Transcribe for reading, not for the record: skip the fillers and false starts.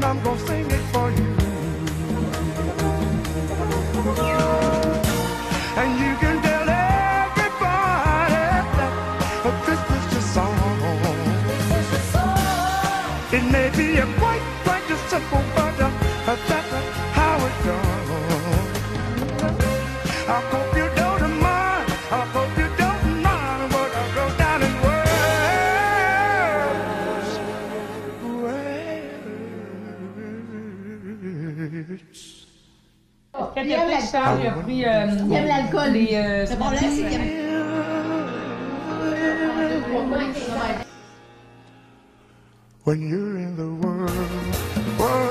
I'm gonna sing it for you. And you can tell everybody that this is your song. It may be a quite a simple, but that's how it goes. I hope you don't mind. I hope you don't mind what I wrote down in words. Quand il a pris ça, il a pris... Il aime l'alcool. Le problème, c'est qu'il When you're in the world